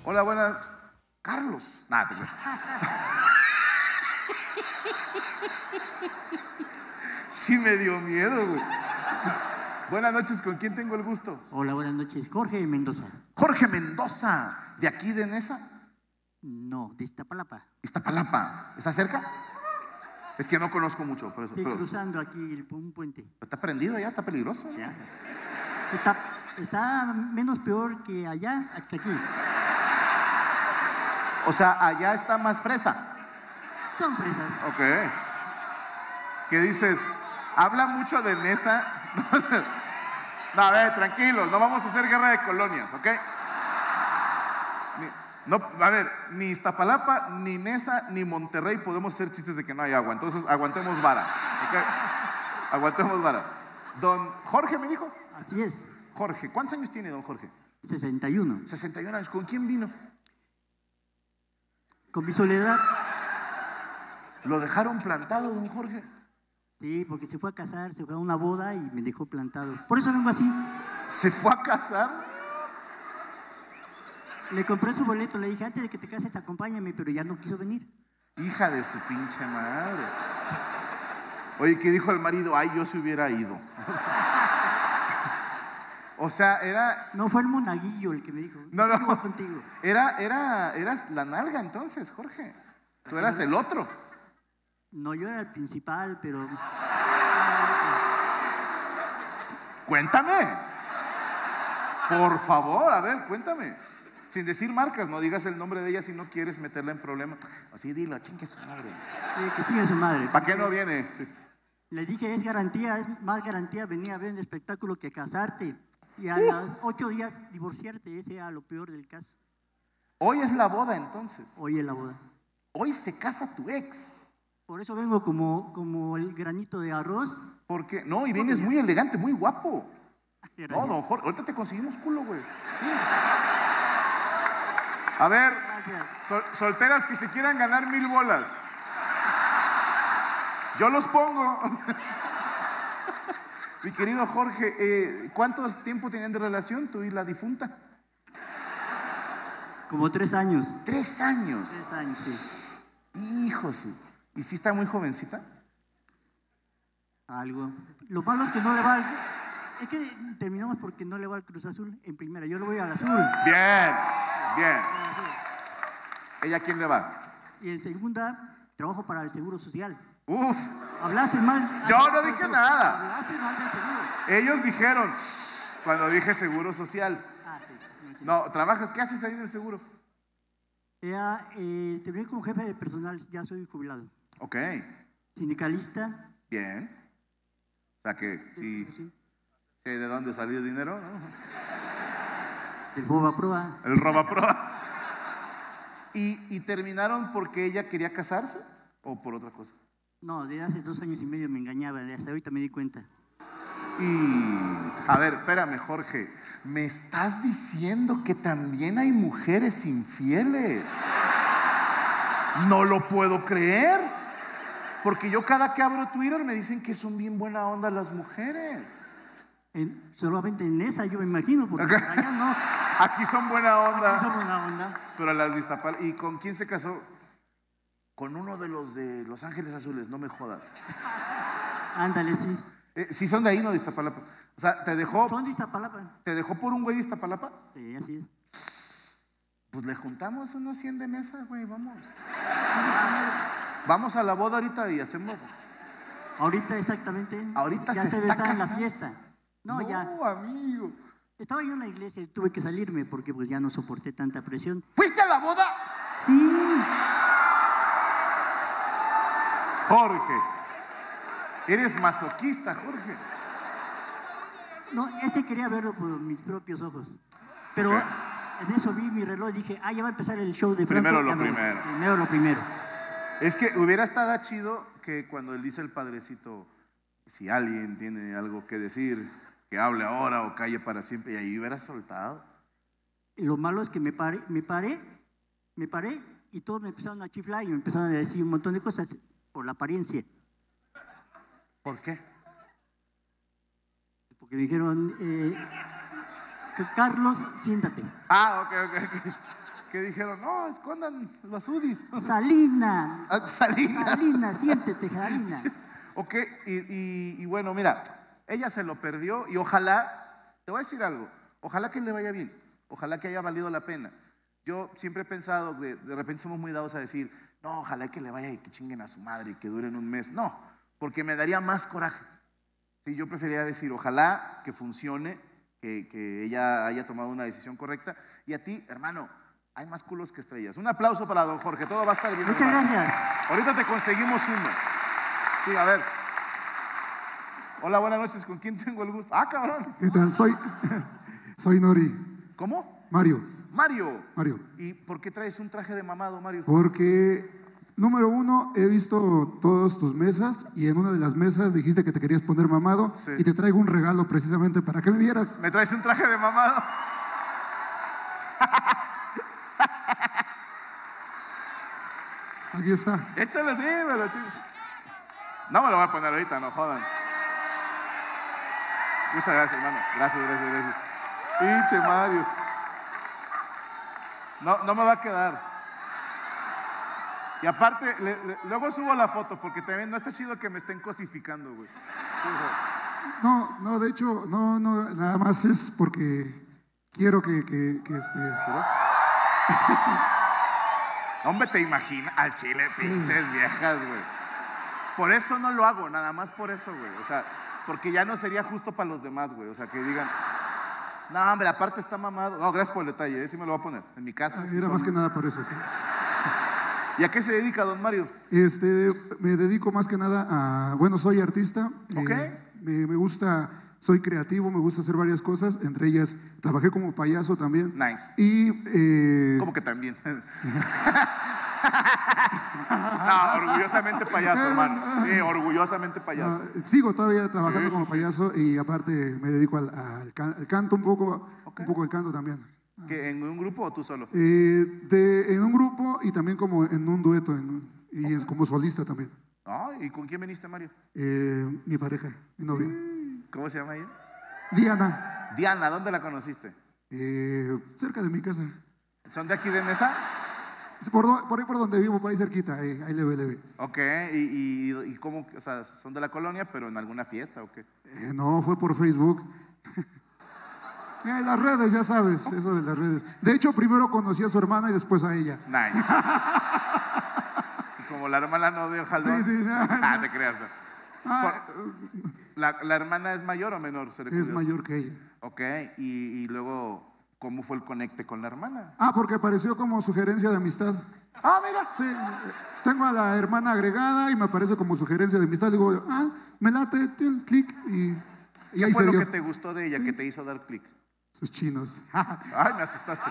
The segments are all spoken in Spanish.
Hola, buenas. Carlos. Nada, te creo. Sí me dio miedo, güey. Buenas noches, ¿con quién tengo el gusto? Hola, buenas noches. Jorge Mendoza. Jorge Mendoza, ¿de aquí de Nesa? No, de Iztapalapa. Iztapalapa. ¿Está cerca? Es que no conozco mucho, por eso. Estoy cruzando aquí un puente. ¿Está prendido ya? ¿Está peligroso? Ya. Está menos peor que allá, que aquí. O sea, allá está más fresa. Son fresas. Ok. ¿Qué dices? Habla mucho de Nesa. No, a ver, tranquilos, no vamos a hacer guerra de colonias, ¿ok? No, a ver, ni Iztapalapa, ni Nesa, ni Monterrey podemos hacer chistes de que no hay agua. Entonces, aguantemos vara, ¿ok? Aguantemos vara. Don Jorge me dijo. Así es. Jorge, ¿cuántos años tiene don Jorge? 61. 61 años. ¿Con quién vino? Con mi soledad. ¿Lo dejaron plantado, don Jorge? Sí, porque se fue a casar, se fue a una boda y me dejó plantado. Por eso vengo así. ¿Se fue a casar? Le compré su boleto, le dije, antes de que te cases, acompáñame, pero ya no quiso venir. Hija de su pinche madre. Oye, ¿qué dijo el marido? Ay, yo se hubiera ido. O sea, era... No, fue el monaguillo el que me dijo. No, no. Contigo. Eras la nalga entonces, Jorge. Tú eras el otro. No, yo era el principal, pero... Cuéntame. Por favor, a ver, cuéntame. Sin decir marcas, no digas el nombre de ella si no quieres meterla en problema. Así dilo, chingue su madre. Sí, que chingue su madre. ¿Para qué no viene? Sí. Le dije, es más garantía venir a ver un espectáculo que casarte. Y a los 8 días divorciarte, ese era lo peor del caso. Hoy es la boda entonces. Hoy es la boda. Hoy se casa tu ex. Por eso vengo como el granito de arroz. ¿Por qué? No, y vienes muy elegante, muy guapo. Gracias. No, don Jorge, ahorita te conseguimos culo, güey. Sí. A ver, solteras que se quieran ganar 1000 bolas. Yo los pongo. Mi querido Jorge, ¿cuánto tiempo tenían de relación tú y la difunta? Como 3 años. 3 años. 3 años, sí. Hijos. ¿Y si está muy jovencita? Algo. Lo malo es que no le va al... Es que terminamos porque no le va al Cruz Azul en primera. Yo le voy al Azul. Bien, bien. ¿Ella a quién le va? Y en segunda, trabajo para el Seguro Social. Uf. Hablaste mal. Yo no dije nada. Hablaste mal del seguro. Ellos dijeron, cuando dije Seguro Social. Ah, sí. No, ¿trabajas? ¿Qué haces ahí en el seguro? Ya, terminé como jefe de personal, ya soy jubilado. Ok. Sindicalista. Bien. O sea que sí. ¿Sí de dónde salió el dinero? ¿No? El Boba-Proa. El Robaproa. ¿Y terminaron porque ella quería casarse o por otra cosa? No, desde hace 2 años y medio me engañaba, hasta ahorita me di cuenta. Y, a ver, espérame, Jorge. ¿Me estás diciendo que también hay mujeres infieles? No lo puedo creer. Porque yo cada que abro Twitter me dicen que son bien buena onda las mujeres. Solamente en esa yo me imagino, porque allá no. Aquí son buena onda. Aquí son buena onda. Pero las de Iztapalapa. ¿Y con quién se casó? Con uno de Los Ángeles Azules, no me jodas. Ándale, sí. Sí son de ahí, no de Iztapalapa. O sea, ¿te dejó? Son de Iztapalapa. ¿Te dejó por un güey de Iztapalapa? Sí, así es. Pues le juntamos unos 100 de mesa, güey, vamos. Vamos a la boda ahorita y hacemos. Ahorita exactamente. Ahorita ya se está en la casando. fiesta. No, ya. Amigo. Estaba yo en la iglesia y tuve que salirme porque pues ya no soporté tanta presión. ¿Fuiste a la boda? Sí. Jorge. Eres masoquista, Jorge. No, ese quería verlo por mis propios ojos. Pero en eso vi mi reloj y dije, ya va a empezar el show de Franco. Primero lo primero. Primero lo primero. Es que hubiera estado chido que cuando él dice el padrecito, si alguien tiene algo que decir, que hable ahora o calle para siempre, y ahí hubiera soltado. Lo malo es que me paré y todos me empezaron a chiflar y me empezaron a decir un montón de cosas por la apariencia. ¿Por qué? Porque me dijeron, Carlos, siéntate. Ok. que dijeron, no, escondan los UDIs. Salina. Salina. Salina, siéntete, Salina. Ok, y bueno, mira, ella se lo perdió y ojalá, te voy a decir algo, ojalá que le vaya bien, ojalá que haya valido la pena. Yo siempre he pensado, de repente somos muy dados a decir, no, ojalá que le vaya y que chinguen a su madre y que duren un mes. No, porque me daría más coraje. Sí, yo preferiría decir, ojalá que funcione, que ella haya tomado una decisión correcta. Y a ti, hermano, hay más culos que estrellas. Un aplauso para don Jorge, todo va a estar bien. Muchas gracias. Ahorita te conseguimos uno. Sí, a ver. Hola, buenas noches, ¿con quién tengo el gusto? Ah, cabrón. ¿Qué tal? Soy Nori. ¿Cómo? Mario. Mario. Mario. ¿Y por qué traes un traje de mamado, Mario? Porque, número uno, he visto todas tus mesas y en una de las mesas dijiste que te querías poner mamado Sí. y te traigo un regalo precisamente para que me vieras. ¿Me traes un traje de mamado? Aquí está. Échale, sí, me lo chingo. No me lo voy a poner ahorita, no jodan. Muchas gracias, hermano. Gracias. Pinche Mario. No me va a quedar. Y aparte, luego subo la foto porque también no está chido que me estén cosificando, güey. No, de hecho, no, nada más es porque quiero que Hombre, te imaginas al chile, pinches viejas, güey. Por eso no lo hago, nada más por eso, güey. O sea, porque ya no sería justo para los demás, güey. O sea, que digan, no, hombre, aparte está mamado. No, gracias por el detalle, sí me lo voy a poner. En mi casa. Sí era son... más que nada por eso, sí. ¿Y a qué se dedica, don Mario? Me dedico más que nada a, bueno, soy artista. Ok. Me gusta, soy creativo, me gusta hacer varias cosas, entre ellas trabajé como payaso también. Nice. Y ¿Cómo que también? No, orgullosamente payaso, hermano. Sí, orgullosamente payaso. sigo todavía trabajando Sí, como sí. payaso y aparte me dedico al canto un poco al canto también. ¿Que en un grupo o tú solo? En un grupo y también como en un dueto y es como solista también. Ah, ¿y con quién viniste, Mario? Mi pareja, mi novia. ¿Cómo se llama ella? Diana, Diana, ¿dónde la conociste? cerca de mi casa. ¿Son de aquí de Nesa? Por ahí por donde vivo, por ahí cerquita, ahí leve. Ok, ¿y cómo? O sea, ¿son de la colonia, pero en alguna fiesta o qué? No, fue por Facebook. Las redes, ya sabes, eso de las redes. De hecho, primero conocí a su hermana y después a ella. Nice. Y como la hermana no dio el jalón. Sí. Ah, te creas, no. Ah, ¿La hermana es mayor o menor? Seré es curioso. mayor que ella. Ok, y luego, ¿cómo fue el conecte con la hermana? Porque apareció como sugerencia de amistad. Ah, mira. Sí, tengo a la hermana agregada y me aparece como sugerencia de amistad. Digo, me late, clic y ¿Qué ahí fue se lo dio. que te gustó de ella, que te hizo dar clic? Sus chinos. Ay, me asustaste.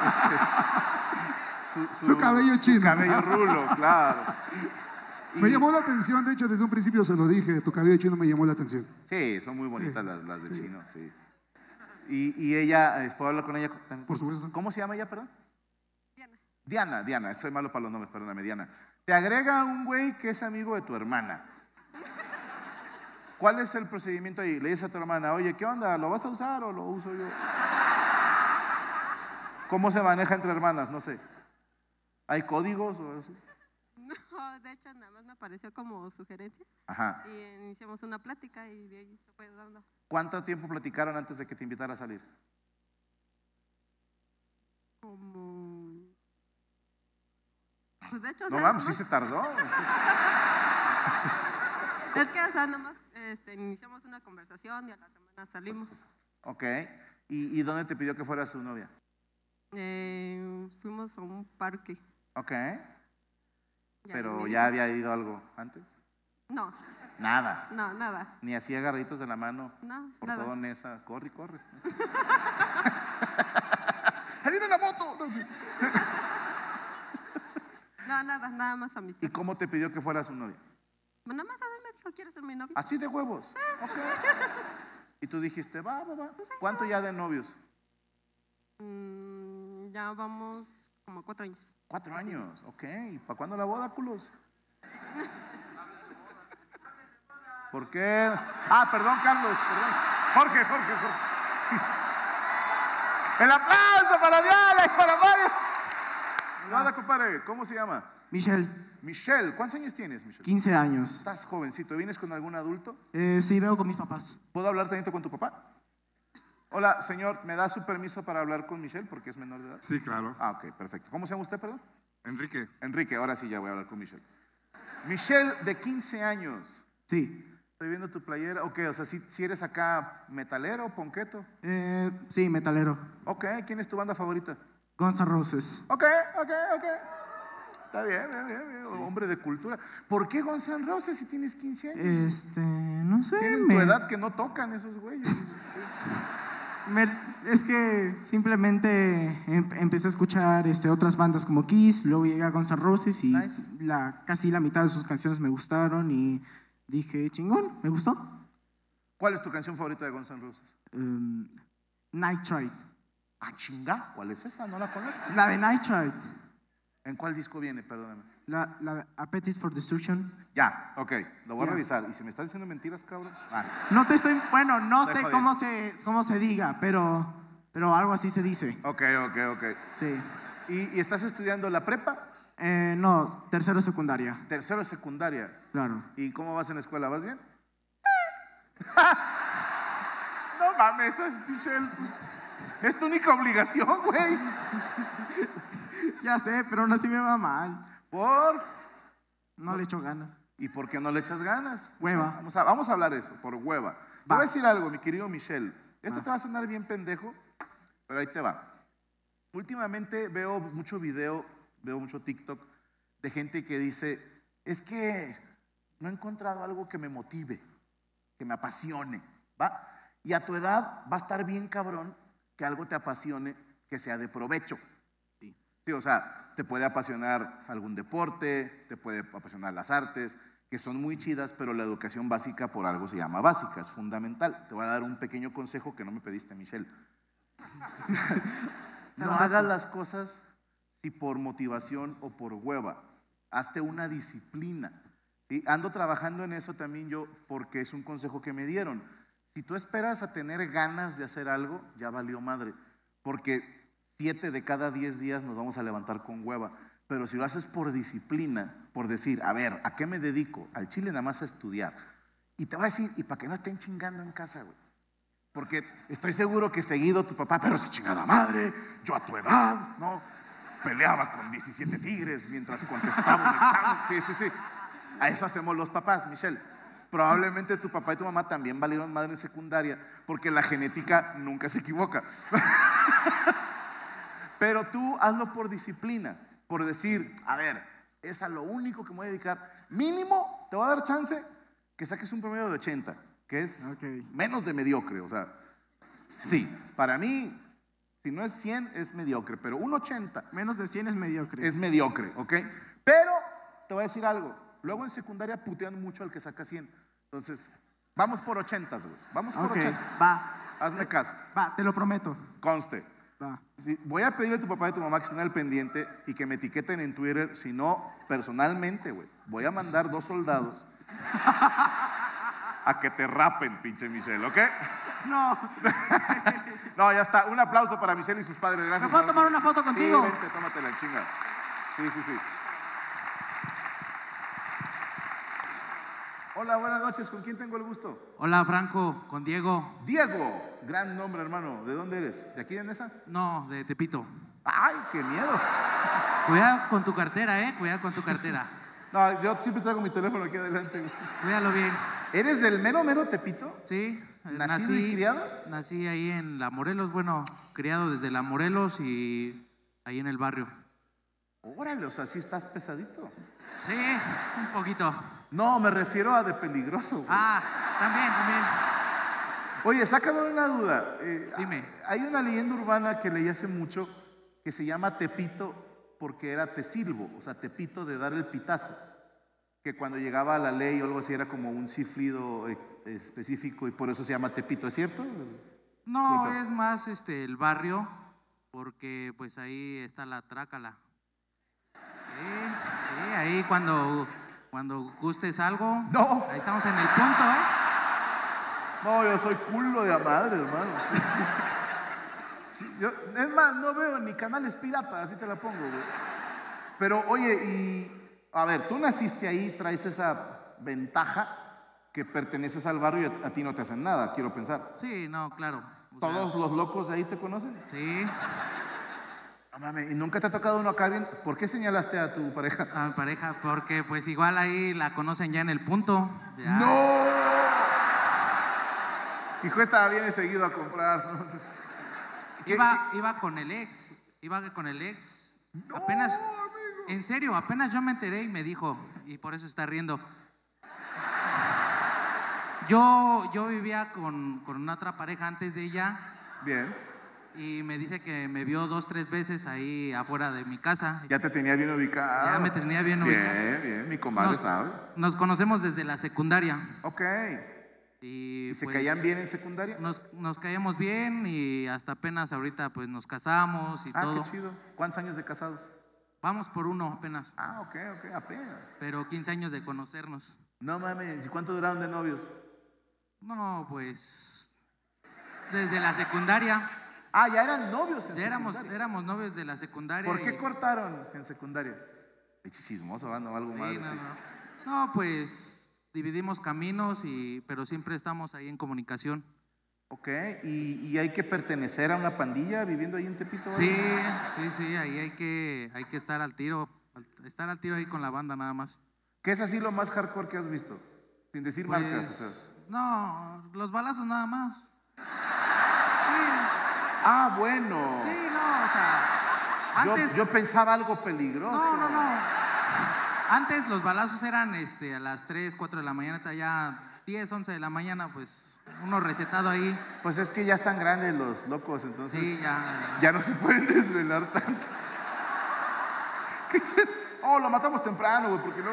Su cabello chino. Su cabello rulo, claro. Me llamó la atención, de hecho, desde un principio se lo dije, tu cabello chino me llamó la atención. Sí, son muy bonitas las de chino, sí. Y ella, ¿puedo hablar con ella? Por supuesto. ¿Cómo se llama ella, perdón? Diana. Diana, soy malo para los nombres, perdóname, Diana. Te agrega un güey que es amigo de tu hermana. ¿Cuál es el procedimiento ahí? Le dices a tu hermana, oye, ¿qué onda? ¿Lo vas a usar o lo uso yo? ¿Cómo se maneja entre hermanas? No sé. ¿Hay códigos o así? No, de hecho nada más me apareció como sugerencia Ajá. y iniciamos una plática y de ahí se fue dando. ¿Cuánto tiempo platicaron antes de que te invitara a salir? Como... Pues de hecho, o No sea, vamos, sí se tardó. es que, o sea, nada más iniciamos una conversación y a la semana salimos. Ok. ¿Y dónde te pidió que fuera su novia? Fuimos a un parque. Ok. Ya Pero me- ya había ido algo antes. No, Nada. nada. Ni así agarraditos de la mano. No, Por nada. todo Nesa. Corre. ¡Ahí viene la moto! No, nada más amistad. ¿Y cómo te pidió que fuera su novia? Nada más a mí me dijo, ¿quieres ser mi novio? Así de huevos. Ok. Y tú dijiste, va. ¿Cuánto ya de novios? Ya vamos como 4 años. 4 años. Ok. ¿Y para cuándo la boda, culos? ¿Por qué? Perdón, Carlos. Perdón. Jorge. El aplauso para Diana y para Mario. Nada, compadre, ¿cómo se llama? Michelle, Michelle, ¿cuántos años tienes, Michelle? 15 años. Estás jovencito, ¿vienes con algún adulto? Sí, vengo con mis papás. ¿Puedo hablar tantito con tu papá? Hola, señor, ¿me da su permiso para hablar con Michelle porque es menor de edad? Sí, claro. Ah, ok, perfecto. ¿Cómo se llama usted, perdón? Enrique. Enrique, ahora sí ya voy a hablar con Michelle. Michelle, de 15 años. Sí. Estoy viendo tu playera. Ok, o sea, si eres acá metalero, ponqueto. Sí, metalero. Ok, ¿quién es tu banda favorita? Guns N' Roses. Ok. Está bien, bien. Hombre de cultura. ¿Por qué Guns N' Roses si tienes 15 años? No sé. Tienen tu edad que no tocan esos güeyes. Es que simplemente empecé a escuchar otras bandas como Kiss, luego llegué a Guns N' Roses y Nice. casi la mitad de sus canciones me gustaron y dije, chingón, me gustó. ¿Cuál es tu canción favorita de Guns N' Roses? Nitrite. Ah, chinga, ¿cuál es esa? No la conozco. La de Nitrite. ¿En cuál disco viene? Perdóname. La Appetite for Destruction. Ya, ok, lo voy a Ya. revisar. ¿Y si me estás diciendo mentiras, cabrón? Ah, No te estoy, bueno, no Estoy sé jodido. cómo se diga, pero algo así se dice. ok. Sí. ¿Y estás estudiando la prepa? No, tercero secundaria, Tercero de secundaria. claro. ¿Y cómo vas en la escuela? ¿Vas bien? No mames, es Michelle. Es tu única obligación, güey. Ya sé, pero aún así me va mal. ¿Por? No le echo ganas. ¿Y por qué no le echas ganas? Hueva. Vamos a hablar de eso, por hueva. Te Va. voy a decir algo, mi querido Michelle. Esto Va. te va a sonar bien pendejo, pero ahí te va. Últimamente veo mucho video, veo mucho TikTok de gente que dice, es que no he encontrado algo que me motive, que me apasione, ¿va? Y a tu edad va a estar bien cabrón que algo te apasione, que sea de provecho. Sí, o sea, te puede apasionar algún deporte, te puede apasionar las artes, que son muy chidas, pero la educación básica por algo se llama básica, es fundamental. Te voy a dar un pequeño consejo que no me pediste, Michelle. No hagas las cosas si por motivación o por hueva. Hazte una disciplina. ¿Sí? Ando trabajando en eso también yo porque es un consejo que me dieron. Si tú esperas a tener ganas de hacer algo, ya valió madre. Porque 7 de cada 10 días nos vamos a levantar con hueva. Pero si lo haces por disciplina, por decir, a ver, ¿a qué me dedico? Al chile nada más a estudiar. Y te voy a decir, y para que no estén chingando en casa, güey. Porque estoy seguro que seguido tu papá, pero es que chingada madre, yo a tu edad, ¿no? Peleaba con 17 tigres mientras contestaba un examen. Sí. A eso hacemos los papás, Michelle. Probablemente tu papá y tu mamá también valieron madre en secundaria, porque la genética nunca se equivoca. Pero tú hazlo por disciplina, por decir, a ver, es a lo único que me voy a dedicar. Mínimo, te voy a dar chance que saques un promedio de 80, que es Ok. menos de mediocre. O sea, sí, para mí, si no es 100, es mediocre, pero un 80 Menos de 100 es mediocre. es mediocre, ¿ok? Pero te voy a decir algo. Luego en secundaria putean mucho al que saca 100. Entonces, vamos por 80, güey. Vamos por Ok, 80. va, Hazme caso. te lo prometo. Conste. Va. Sí, voy a pedirle a tu papá y a tu mamá que estén al pendiente y que me etiqueten en Twitter. Si no, personalmente, güey, voy a mandar 2 soldados a que te rapen, pinche Michelle, ¿ok? No, No, ya está. Un aplauso para Michelle y sus padres. Gracias. ¿me puedo tomar una foto contigo? Sí, vente, tómatela, chinga. Sí. Hola, buenas noches. ¿Con quién tengo el gusto? Hola Franco, con Diego. Diego. Gran nombre, hermano. ¿De dónde eres? ¿De aquí de Nesa? No, de Tepito. ¡Ay, qué miedo! Cuidado con tu cartera, cuidado con tu cartera. No, yo siempre traigo mi teléfono aquí adelante. Cuídalo bien. ¿Eres del mero Tepito? Sí, ¿Nacido y criado? Nací ahí en La Morelos, bueno, criado desde La Morelos y ahí en el barrio. Órale, o sea, sí estás pesadito. Sí, un poquito. No, me refiero a de peligroso, güey. Ah, también. Oye, sácame una duda. Dime. Hay una leyenda urbana que leí hace mucho que se llama Tepito porque era Tecilbo, o sea, Tepito de dar el pitazo. Que cuando llegaba a la ley o algo así era como un cifrido específico y por eso se llama Tepito, ¿es cierto? No, Cuéntame. es más el barrio, porque pues ahí está la trácala. Sí, ahí cuando gustes algo. No. Ahí estamos en el punto, No, yo soy culo de a madre, hermano. Sí, es más, no veo ni canales piratas, así te la pongo, güey. Pero oye, y a ver, tú naciste ahí, traes esa ventaja que perteneces al barrio y a ti no te hacen nada, quiero pensar. Sí, no, claro. O sea, ¿Todos los locos de ahí te conocen? sí, No mames, ¿y nunca te ha tocado uno acá bien? ¿Por qué señalaste a tu pareja? a mi pareja, porque pues igual ahí la conocen ya en el punto. Ya. ¡No! Hijo, estaba bien seguido a comprar. ¿No? Iba con el ex. Apenas, en serio, apenas yo me enteré y me dijo, y por eso está riendo. Yo vivía con una otra pareja antes de ella. Bien. Y me dice que me vio 2, 3 veces ahí afuera de mi casa. Ya te tenía bien ubicado. Ya me tenía bien ubicado. Bien, bien, mi comadre sabe. Nos conocemos desde la secundaria. Ok. ¿Y se pues, caían bien en secundaria? Nos caíamos bien y hasta apenas ahorita pues nos casamos y todo. Qué chido. ¿Cuántos años de casados? Vamos por uno apenas. Ok, apenas. Pero 15 años de conocernos. No mames, ¿y cuánto duraron de novios? No, pues desde la secundaria. Ya eran novios en Ya secundaria. éramos novios de la secundaria. ¿Por qué cortaron en secundaria? Chismoso, ¿no? Algo Sí, más. no, así. no, pues dividimos caminos, pero siempre estamos ahí en comunicación. Ok, ¿y hay que pertenecer a una pandilla viviendo ahí en Tepito? Sí, ahí hay que estar al tiro ahí con la banda nada más. ¿Qué es así lo más hardcore que has visto? Sin decir marcas. O sea. Pues, no, los balazos nada más. Bueno. Sí, no, o sea, antes... Yo pensaba algo peligroso. No. Antes los balazos eran a las 3, 4 de la mañana, ya 10, 11 de la mañana, pues uno recetado ahí. Pues es que ya están grandes los locos, entonces Sí, ya no se pueden desvelar tanto. ¿Qué se- lo matamos temprano, güey, porque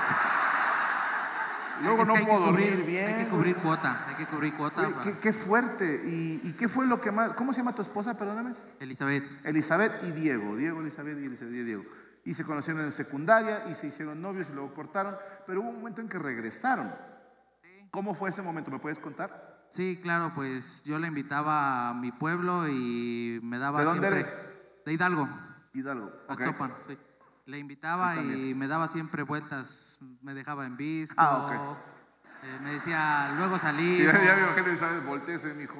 luego Es no que hay que puedo cubrir, dormir bien. Hay que cubrir cuota, Güey, qué fuerte. ¿Y qué fue lo que más? ¿Cómo se llama tu esposa, perdóname? Elizabeth. Elizabeth y Diego. Elizabeth y Diego. Y se conocieron en secundaria y se hicieron novios y luego cortaron. Pero hubo un momento en que regresaron. ¿Cómo fue ese momento? ¿Me puedes contar? Sí, claro, pues yo la invitaba a mi pueblo y me daba ¿De dónde siempre... eres? De Hidalgo, Hidalgo. Ok. Actopan, sí. Le invitaba Yo también. y me daba siempre vueltas, me dejaba en visto. Ok. Me decía, luego Y salimos. ya me imagino, Elizabeth, volteese, mijo.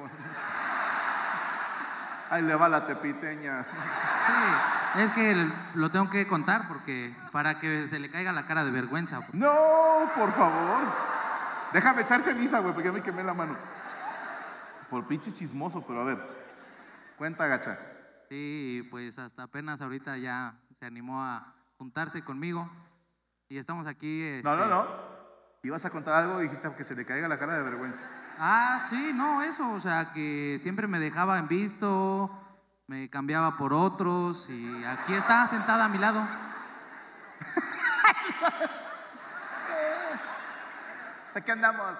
Ahí le va la tepiteña. Sí, es que lo tengo que contar porque para que se le caiga la cara de vergüenza. No, por favor. Déjame echar ceniza, güey, porque ya me quemé la mano. Por pinche chismoso, pero a ver. Cuenta, gacha. Sí, pues hasta apenas ahorita ya se animó a juntarse conmigo y estamos aquí. No. Ibas a contar algo y dijiste que se le caiga la cara de vergüenza. Sí, no, eso, o sea, que siempre me dejaba en visto, me cambiaba por otros y aquí está sentada a mi lado. Sé que andamos.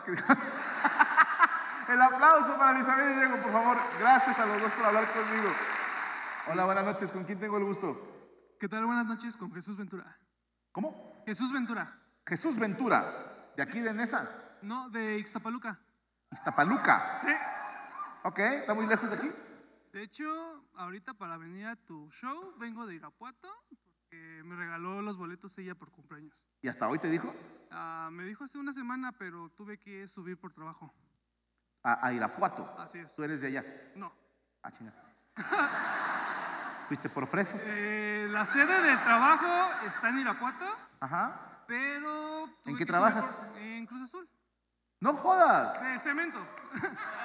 El aplauso para Elizabeth y Diego, por favor. Gracias a los dos por hablar conmigo. Hola, buenas noches. ¿Con quién tengo el gusto? ¿Qué tal? Buenas noches con Jesús Ventura. ¿Cómo? Jesús Ventura. Jesús Ventura. ¿De aquí de Nesa? No, de Ixtapaluca. Iztapaluca. Sí. Ok, ¿está muy lejos de aquí? De hecho, ahorita para venir a tu show vengo de Irapuato porque me regaló los boletos ella por cumpleaños. ¿Y hasta hoy te dijo? Me dijo hace una semana, pero tuve que subir por trabajo. A Irapuato. Así es. ¿Tú eres de allá? No. Chinga. ¿Fuiste por fresas? La sede del trabajo está en Irapuato, Ajá. pero... tuve ¿En qué que trabajas? subir en Cruz Azul. ¡No jodas! De cemento. de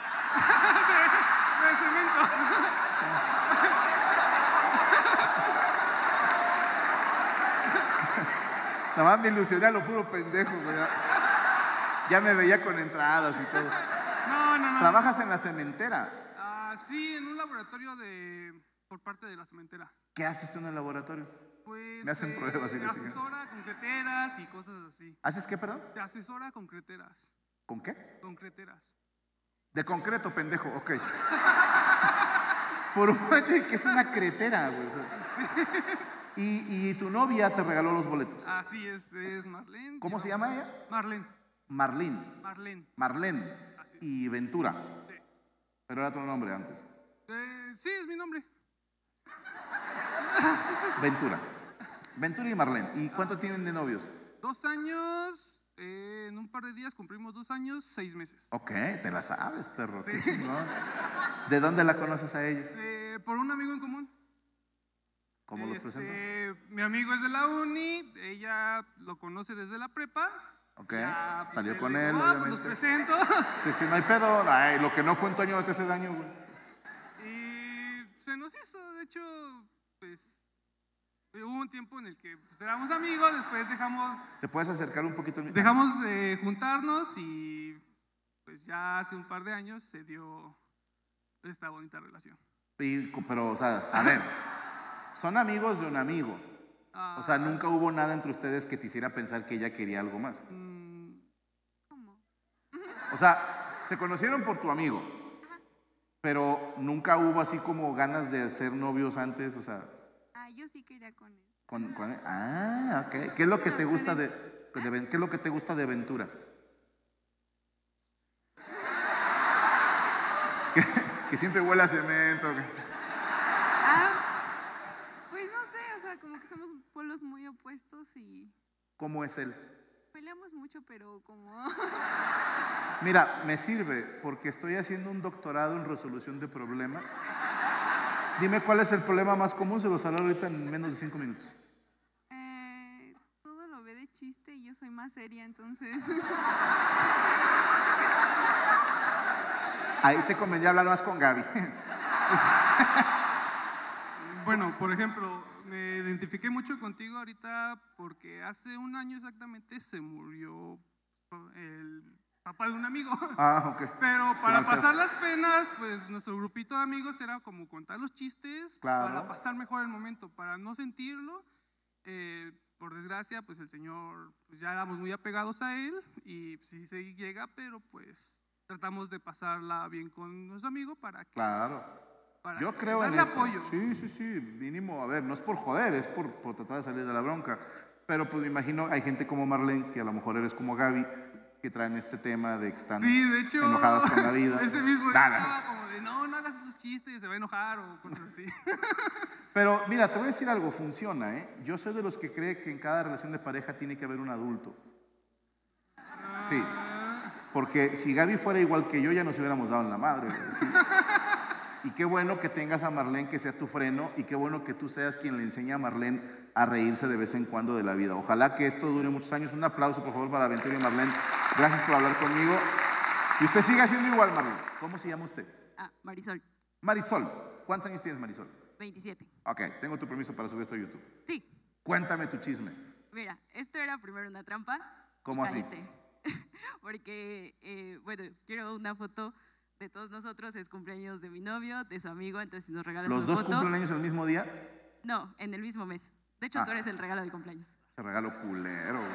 cemento. Nada más me ilusioné a lo puro pendejo, güey. Ya me veía con entradas y todo. No. ¿Trabajas en la cementera? Sí, en un laboratorio por parte de la cementera. ¿Qué haces tú en el laboratorio? Pues Me hacen pruebas y te investigan. asesora concreteras y cosas así. ¿Haces qué, perdón? Te asesora concreteras. ¿Con qué? Concreteras. De concreto, pendejo, ok. Por un momento dije que es una cretera, güey. O sea. Y tu novia te regaló los boletos. Así es Marlene. ¿Cómo se llama ella? Marlene. Marlene. Así es. Y Ventura. Sí. Pero era otro nombre antes. Sí, es mi nombre. Ventura. Ventura y Marlene. ¿Y cuánto tienen de novios? 2 años, en un par de días cumplimos 2 años, 6 meses. Ok, te la sabes, perro. Qué chingón. ¿De dónde la conoces a ella? Por un amigo en común. ¿Cómo los presentó? Mi amigo es de la uni, ella lo conoce desde la prepa. Ok, Ya, pues, salió él con le él, dijo, obviamente. pues los presento. Sí, sí, no hay pedo. Ay, lo que no fue en tu año no te hace daño, güey. Y se nos hizo, de hecho, pues hubo un tiempo en el que pues, éramos amigos, después ¿Te puedes acercar un poquito? dejamos de juntarnos y pues ya hace un par de años se dio esta bonita relación. Pero, o sea, a ver, son amigos de un amigo. O sea, nunca hubo nada entre ustedes que te hiciera pensar que ella quería algo más. ¿Cómo? O sea, se conocieron por tu amigo, pero nunca hubo así como ganas de ser novios antes, o sea, Yo sí quería con él. con él. Ah, ok. ¿Qué es lo que te gusta qué es lo que te gusta de Ventura? Que siempre huele a cemento. Pues no sé, o sea, como que somos polos muy opuestos y ¿Cómo es él? peleamos mucho, pero como... Mira, me sirve porque estoy haciendo un doctorado en resolución de problemas. Dime cuál es el problema más común, se los hablo ahorita en menos de 5 minutos. todo lo ve de chiste y yo soy más seria, entonces... Ahí te convenía hablar más con Gaby. Bueno, por ejemplo, me identifiqué mucho contigo ahorita porque hace un año exactamente se murió el papá de un amigo. Ah, ok. Pero para pasar las penas, pues nuestro grupito de amigos era como contar los chistes para pasar mejor el momento, para no sentirlo. Por desgracia, pues el señor, pues ya éramos muy apegados a él y sí se llega, pero pues tratamos de pasarla bien con nuestro amigo para que... Yo creo en darle eso. apoyo. Sí, mínimo, a ver, no es por joder, es por tratar de salir de la bronca. Pero pues me imagino, hay gente como Marlene, que a lo mejor eres como Gaby, que traen este tema de que están de hecho, enojadas con la vida. Ese mismo día estaba como de, no hagas esos chistes, se va a enojar o cosas así. Pero mira, te voy a decir algo, funciona, ¿eh? Yo soy de los que cree que en cada relación de pareja tiene que haber un adulto. Sí. Porque si Gaby fuera igual que yo, ya nos hubiéramos dado en la madre. ¿Sí? Y qué bueno que tengas a Marlene que sea tu freno y qué bueno que tú seas quien le enseña a Marlene a reírse de vez en cuando de la vida. Ojalá que esto dure muchos años. Un aplauso, por favor, para Ventura y Marlene. Gracias por hablar conmigo. Y usted siga siendo igual, Marlene. ¿Cómo se llama usted? Marisol. Marisol. ¿Cuántos años tienes, Marisol? 27. Ok, tengo tu permiso para subir esto a YouTube. Sí. Cuéntame tu chisme. Mira, esto era primero una trampa. ¿Cómo así? Porque, bueno, quiero una foto de todos nosotros. Es cumpleaños de mi novio, de su amigo, entonces nos regalas ¿Los una dos foto. cumplen años el mismo día? No, en el mismo mes. De hecho, tú eres el regalo de cumpleaños. Ese regalo culero, güey.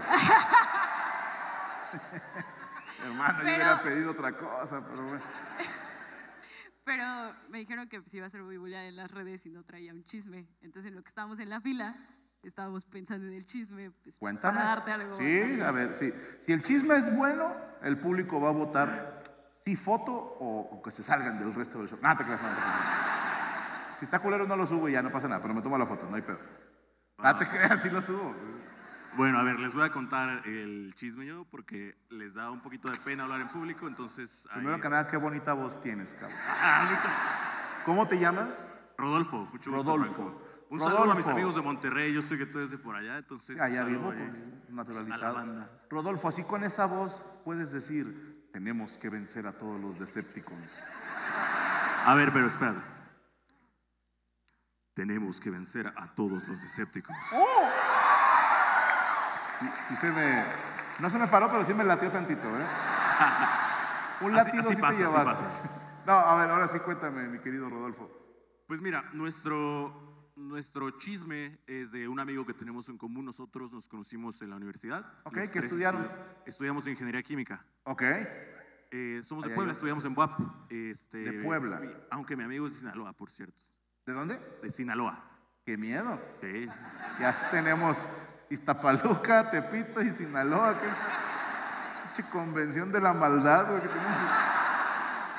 Hermano, yo Pero- hubiera pedido otra cosa, pero bueno. Pero me dijeron que pues, iba a ser muy bulleada en las redes y no traía un chisme. Entonces, en lo que estábamos en la fila, estábamos pensando en el chisme. Pues, Cuéntame. para darte algo. Sí, también. a ver, sí. Si el chisme es bueno, el público va a votar sí foto o que se salgan del resto del show. No, te creas, no te creas. Si está culero no lo subo y ya no pasa nada, pero me tomo la foto, no hay pedo. No te creas, sí lo subo. Bueno, a ver, les voy a contar el chisme yo porque les da un poquito de pena hablar en público, entonces... Primero que nada, qué bonita voz tienes, cabrón. muchas... ¿Cómo te llamas? Rodolfo, mucho gusto. Rodolfo. Franco. Un saludo a mis Rodolfo. amigos de Monterrey, yo sé que tú eres de por allá, entonces... Allá un vivo, saludo, pues, a la naturalizado. banda. Rodolfo, así con esa voz puedes decir, tenemos que vencer a todos los Decepticons. A ver, pero espérate. Tenemos que vencer a todos los Decepticons. Sí se me... No se me paró, pero sí me latió tantito, ¿eh? Un latido así sí pasa, te así llevaste. pasa. No, a ver, ahora sí cuéntame, mi querido Rodolfo. Pues mira, nuestro chisme es de un amigo que tenemos en común. Nosotros nos conocimos en la universidad. Ok, Los ¿qué tres estudiaron? Estudiamos ingeniería química. Ok. Somos de Allá Puebla, yo. estudiamos en BUAP. De Puebla. Aunque mi amigo es de Sinaloa, por cierto. ¿De dónde? De Sinaloa. ¡Qué miedo! Sí. Ya tenemos Iztapaluca, Tepito y Sinaloa. ¿Qué pinche convención de la maldad, güey, que tenemos?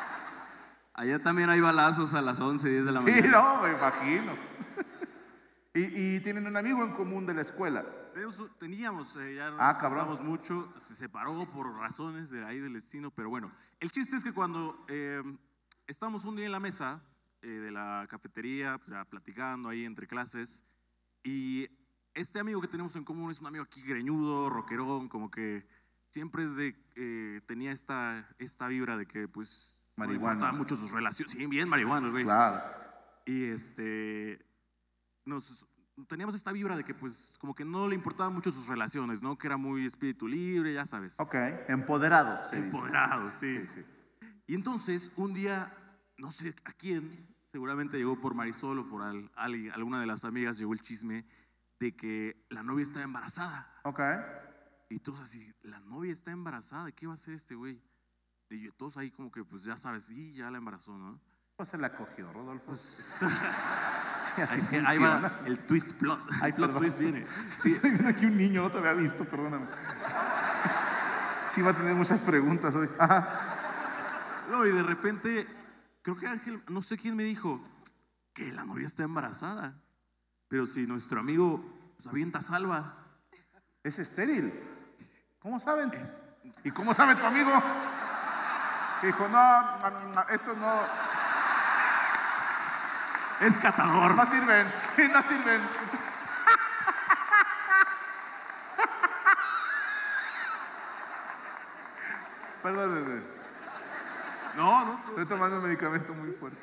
Allá también hay balazos a las 11, 10 de la Sí, mañana. no, me imagino. ¿Y tienen un amigo en común de la escuela? Teníamos, ya no cabrón. hablamos mucho, se separó por razones de ahí del destino, pero bueno, el chiste es que cuando estábamos un día en la mesa de la cafetería, pues, ya platicando ahí entre clases, y este amigo que tenemos en común es un amigo aquí greñudo, rockerón, como que siempre tenía esta vibra de que pues marihuana. No importaba mucho sus relaciones, sí, bien marihuana, güey. Claro. Y teníamos esta vibra de que pues como que no le importaban mucho sus relaciones, ¿no? Que era muy espíritu libre, ya sabes. Ok, empoderado. Empoderado, sí. Y entonces un día, no sé a quién, seguramente llegó por Marisol o por alguna de las amigas, llegó el chisme de que la novia estaba embarazada. Ok. Y todos así, la novia está embarazada, ¿qué va a hacer este güey? Y todos ahí como que pues ya sabes, sí, ya la embarazó, ¿no? Pues se la cogió, Rodolfo. Pues, sí, así es que ahí va el twist plot. El plot twist viene. Sí, estoy viendo aquí un niño, no te había visto, perdóname. Sí va a tener muchas preguntas hoy. Ajá. No, y de repente, creo que Ángel, no sé quién me dijo que la novia está embarazada. Pero si nuestro amigo pues, avienta salva. Es estéril. ¿Cómo saben? ¿Y cómo sabe tu amigo? Dijo, no, esto no. Es catador. No sirven, sí, no sirven. Perdónenme. No. Estoy tomando un medicamento muy fuerte.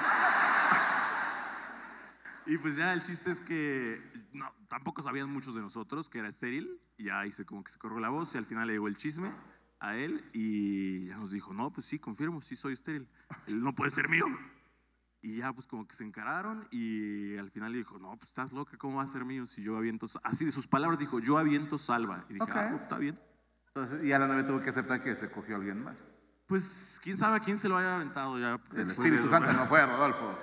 Y pues ya el chiste es que tampoco sabían muchos de nosotros que era estéril. Y ya como que se corrió la voz y al final le llegó el chisme a él y ya nos dijo, no, pues sí, confirmo, sí soy estéril. Él no puede ser mío. Y ya pues como que se encararon y al final le dijo, no, pues estás loca, ¿cómo va a ser mío si yo aviento? Así de sus palabras dijo, yo aviento salva. Y dije, pues, está bien. Entonces, y a la novia tuvo que aceptar que se cogió a alguien más. Pues quién sabe a quién se lo haya aventado ya. El Espíritu Santo no fue, Rodolfo.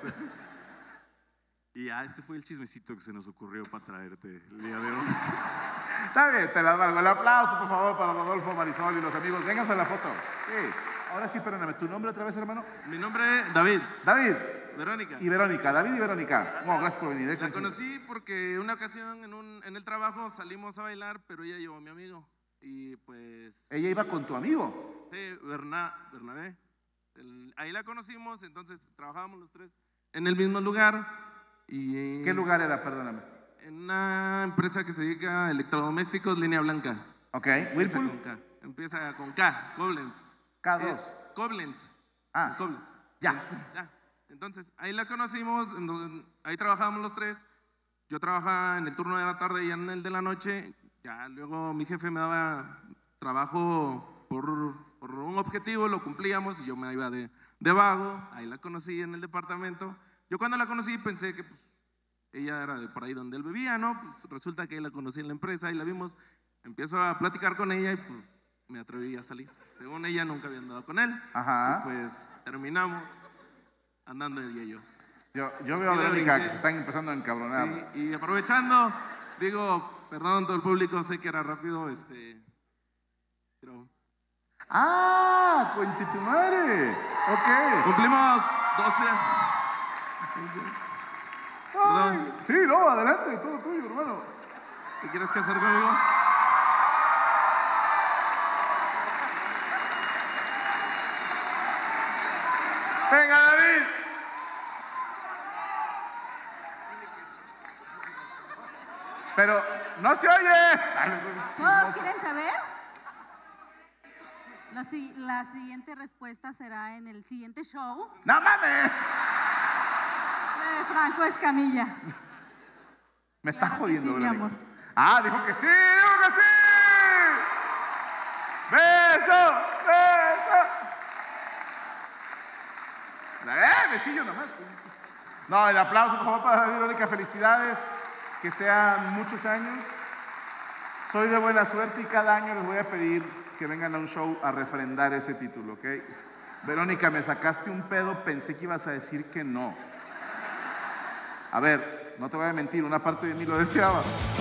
Y ya ese fue el chismecito que se nos ocurrió para traerte el día de hoy. Está bien, te la valgo. El aplauso, por favor, para Rodolfo, Marisol y los amigos. Vénganse a la foto. Sí. Ahora sí, perdóname. ¿Tu nombre otra vez, hermano? Mi nombre es David. David. Verónica. Y Verónica. David y Verónica. Gracias por venir. La conocí porque una ocasión en el trabajo salimos a bailar, pero ella llevó a mi amigo. Y pues... ¿Ella iba con tu amigo? Sí, Bernabé. Ahí la conocimos, entonces trabajábamos los tres en el mismo lugar. Y, ¿qué lugar era, perdóname? En una empresa que se dedica a electrodomésticos, línea blanca. Ok, Whirlpool. Empieza con K, Koblenz. K2. Koblenz. Ah, Koblenz. Ya. Entonces, ahí la conocimos, ahí trabajábamos los tres. Yo trabajaba en el turno de la tarde y en el de la noche. Ya luego mi jefe me daba trabajo por un objetivo, lo cumplíamos y yo me iba de vago. Ahí la conocí en el departamento. Yo cuando la conocí pensé que pues, ella era de por ahí donde él vivía, ¿no? Pues resulta que la conocí en la empresa y la vimos. Empiezo a platicar con ella y pues me atreví a salir. Según ella nunca había andado con él. Ajá. Y pues terminamos andando ella y yo. Yo veo a Verónica que se están empezando a encabronar. Y aprovechando, digo, perdón todo el público, sé que era rápido, pero... ¡Ah! ¡Conchetumare! Ok. Cumplimos 12. Ay, sí, no, adelante, todo tuyo, hermano. ¿Qué quieres casar conmigo? Venga, David. Pero no se oye. ¿Todos quieren saber? La siguiente respuesta será en el siguiente show. ¡No mames! De Franco Escamilla. Me está jodiendo, sí, mi amor. Ah, dijo que sí, dijo que sí. ¡Beso! ¡Beso! Besillo nomás. No, el aplauso, por favor, para Verónica. Felicidades. Que sean muchos años. Soy de buena suerte y cada año les voy a pedir que vengan a un show a refrendar ese título, ¿ok? Verónica, me sacaste un pedo, pensé que ibas a decir que no. A ver, no te voy a mentir, una parte de mí lo deseaba.